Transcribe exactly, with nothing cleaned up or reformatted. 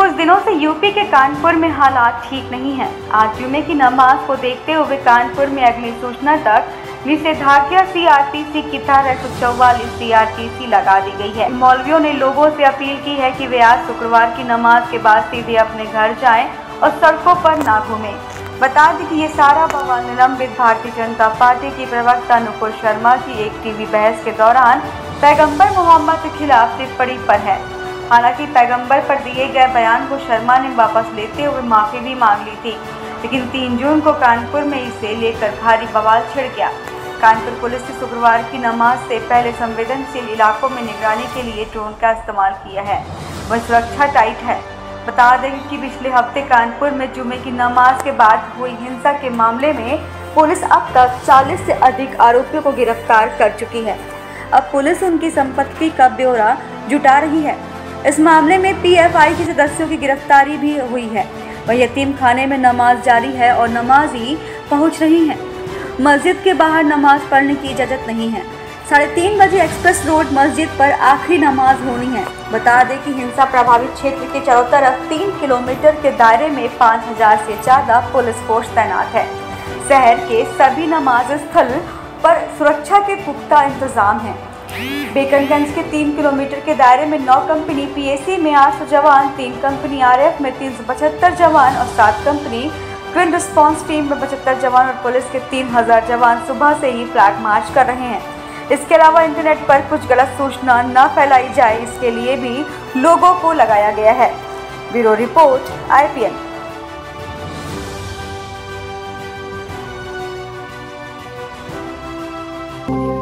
कुछ दिनों से यूपी के कानपुर में हालात ठीक नहीं हैं। आज जुमे की नमाज को देखते हुए कानपुर में अगली सूचना तक निषेधाज्ञा सीआरपीसी की धारा एक सौ चौवालीस सीआरपीसी लगा दी गई है। मौलवियों ने लोगों से अपील की है कि वे आज शुक्रवार की नमाज के बाद सीधे अपने घर जाएं और सड़कों पर ना घूमें। बता दें कि ये सारा बवाल निलंबित भारतीय जनता पार्टी की प्रवक्ता नुपुर शर्मा की एक टीवी बहस के दौरान पैगंबर मोहम्मद के खिलाफ टिप्पणी पर है। हालांकि पैगंबर पर दिए गए बयान को शर्मा ने वापस लेते हुए माफी भी मांग ली थी, लेकिन तीन जून को कानपुर में इसे लेकर भारी बवाल छिड़ गया। कानपुर पुलिस ने शुक्रवार की नमाज से पहले संवेदनशील इलाकों में निगरानी के लिए ड्रोन का इस्तेमाल किया है। वह सुरक्षा टाइट है। बता दें कि पिछले हफ्ते कानपुर में जुमे की नमाज के बाद हुई हिंसा के मामले में पुलिस अब तक चालीस से अधिक आरोपियों को गिरफ्तार कर चुकी है। अब पुलिस उनकी संपत्ति का ब्यौरा जुटा रही है। इस मामले में पीएफआई के सदस्यों की गिरफ्तारी भी हुई है। वह यतीम खाने में नमाज जारी है और नमाजी पहुंच रही हैं। मस्जिद के बाहर नमाज पढ़ने की इजाज़त नहीं है। साढ़े तीन बजे एक्सप्रेस रोड मस्जिद पर आखिरी नमाज होनी है। बता दें कि हिंसा प्रभावित क्षेत्र के चारों तरफ तीन किलोमीटर के दायरे में पाँच हजार से ज़्यादा पुलिस फोर्स तैनात है। शहर के सभी नमाज स्थल पर सुरक्षा के पुख्ता इंतजाम हैं। बेकनगंज के तीन किलोमीटर के दायरे में नौ कंपनी पीएसी में आठ सौ जवान, तीन कंपनी आरएफ में तीन सौ पचहत्तर जवान और सात कंपनी क्विक रिस्पांस टीम में पचहत्तर जवान और पुलिस के तीन हजार जवान सुबह से ही फ्लैग मार्च कर रहे हैं। इसके अलावा इंटरनेट पर कुछ गलत सूचना न फैलाई जाए, इसके लिए भी लोगों को लगाया गया है। Bureau report I P N.